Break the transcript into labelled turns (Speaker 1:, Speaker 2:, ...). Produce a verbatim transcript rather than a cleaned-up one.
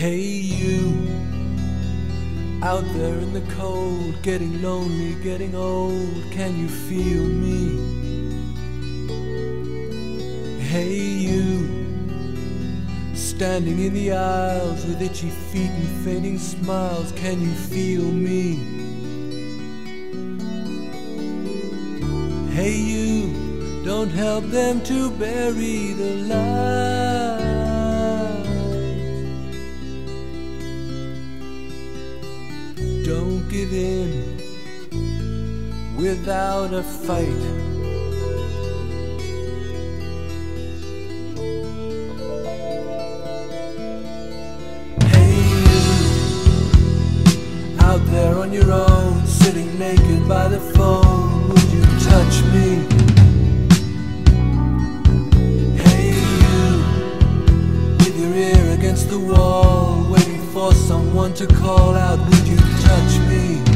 Speaker 1: Hey you, out there in the cold, getting lonely, getting old, can you feel me? Hey you, standing in the aisles with itchy feet and fading smiles, can you feel me? Hey you, don't help them to bury the light. Don't give in without a fight. Hey you, out there on your own, sitting naked by the phone, would you touch me? Hey you, with your ear against the wall, waiting for someone to call out, would you touch me?